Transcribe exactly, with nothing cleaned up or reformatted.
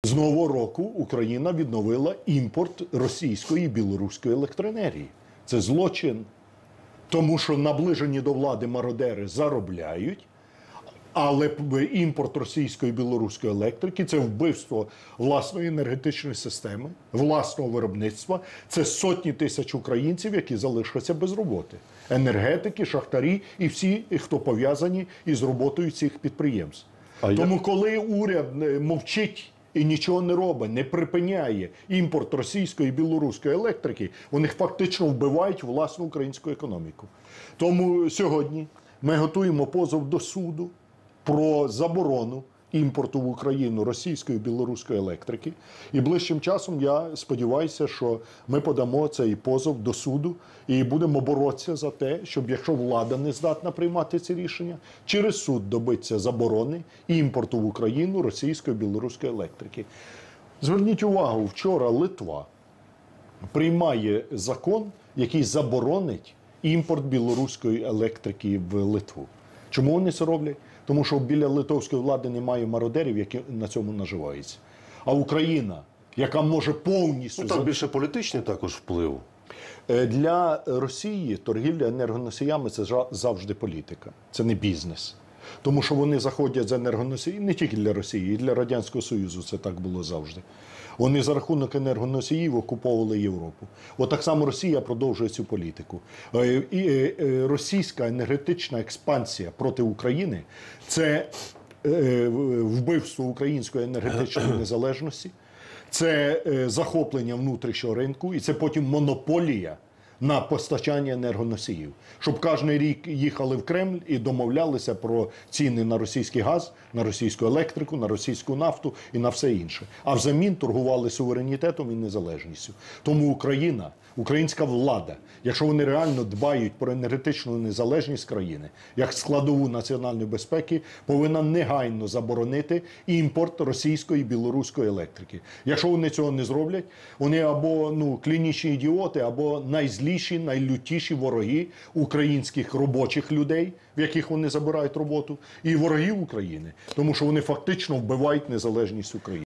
З нового року Україна відновила імпорт російської і білоруської електроенергії. Це злочин, тому що наближені до влади мародери заробляють, але імпорт російської і білоруської електрики – це вбивство власної енергетичної системи, власного виробництва. Це сотні тисяч українців, які залишаться без роботи. Енергетики, шахтарі і всі, хто пов'язані із роботою цих підприємств. А Тому як... коли уряд мовчить і нічого не робить, не припиняє імпорт російської і білоруської електрики, вони фактично вбивають власну українську економіку. Тому сьогодні ми готуємо позов до суду про заборону імпорту в Україну російської і білоруської електрики. І ближчим часом, я сподіваюся, що ми подамо цей позов до суду і будемо боротися за те, щоб, якщо влада не здатна приймати ці рішення, через суд добитися заборони імпорту в Україну російської і білоруської електрики. Зверніть увагу, вчора Литва приймає закон, який заборонить імпорт білоруської електрики в Литву. Чому вони це роблять? Тому що біля литовської влади немає мародерів, які на цьому наживаються. А Україна, яка може повністю... Ну, там більше політичний також вплив. Для Росії торгівля енергоносіями – це завжди політика, це не бізнес. Тому що вони заходять з енергоносіїв не тільки для Росії, і для Радянського Союзу це так було завжди. Вони за рахунок енергоносіїв окуповували Європу. От так само Росія продовжує цю політику. І російська енергетична експансія проти України – це вбивство української енергетичної незалежності, це захоплення внутрішнього ринку і це потім монополія на постачання енергоносіїв. Щоб кожен рік їхали в Кремль і домовлялися про ціни на російський газ, на російську електрику, на російську нафту і на все інше. А взамін торгували суверенітетом і незалежністю. Тому Україна, українська влада, якщо вони реально дбають про енергетичну незалежність країни, як складову національної безпеки, повинна негайно заборонити імпорт російської і білоруської електрики. Якщо вони цього не зроблять, вони або ну, клінічні ідіоти, або найзліші, найлютіші вороги українських робочих людей, в яких вони забирають роботу, і ворогів України, тому що вони фактично вбивають незалежність України.